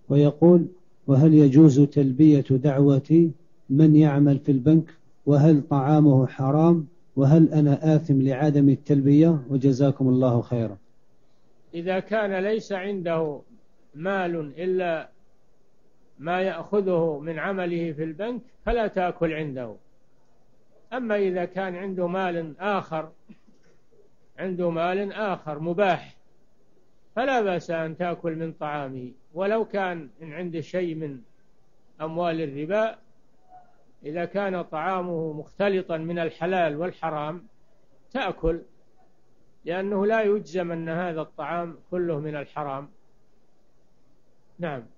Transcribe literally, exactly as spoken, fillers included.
ويقول: وهل يجوز تلبية دعوة من يعمل في البنك؟ وهل طعامه حرام؟ وهل أنا آثم لعدم التلبية؟ وجزاكم الله خيرا. إذا كان ليس عنده مال إلا ما يأخذه من عمله في البنك فلا تأكل عنده. أما إذا كان عنده مال آخر عنده مال آخر مباح فلا بأس أن تأكل من طعامه، ولو كان إن عنده شيء من أموال الربا، إذا كان طعامه مختلطا من الحلال والحرام تأكل، لأنه لا يجزم أن هذا الطعام كله من الحرام. نعم.